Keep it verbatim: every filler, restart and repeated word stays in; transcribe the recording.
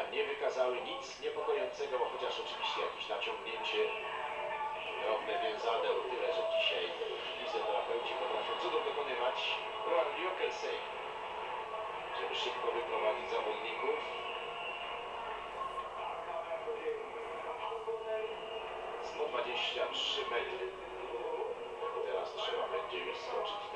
nie wykazały nic niepokojącego, bo chociaż oczywiście jakieś naciągnięcie drobne więzadeł, tyle że dzisiaj fizjoterapeuci potrafią cudów dokonywać. Rowan Jokelsej, żeby szybko wyprowadzić zawodników. sto dwadzieścia trzy metry. Teraz trzeba będzie już skoczyć